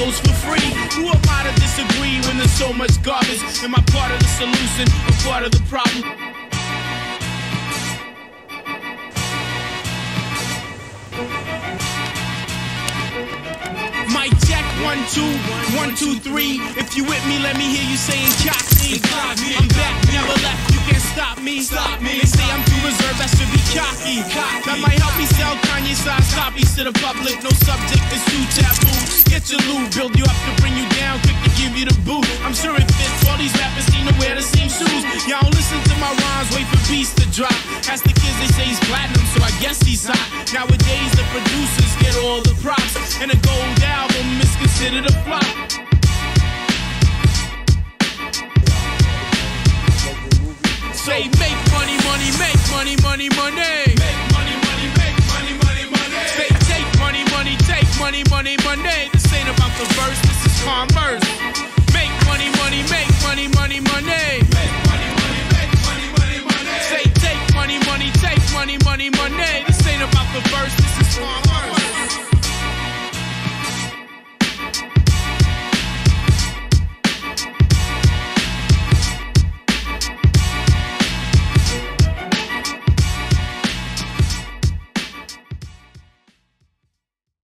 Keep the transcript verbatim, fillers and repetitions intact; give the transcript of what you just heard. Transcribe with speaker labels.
Speaker 1: flows for free. Who am I to disagree when there's so much garbage? Am I part of the solution or part of the problem? Mic check, one, two, one, two, three. If you with me, let me hear you saying cocky. I'm back, never left, you can't stop me. Stop me. They say I'm too reserved, I should be cocky. That might help me sell Kanye size copies to the public. No subject is too taboo. Get your loot, build you up to bring you down, quick to give you the boot. I'm sure it fits, all these rappers seem to wear the same shoes. Y'all don't listen to my rhymes, wait for beats to drop. Ask the kids, they say he's platinum, so I guess he's hot. Nowadays the producers get all the props, and a gold album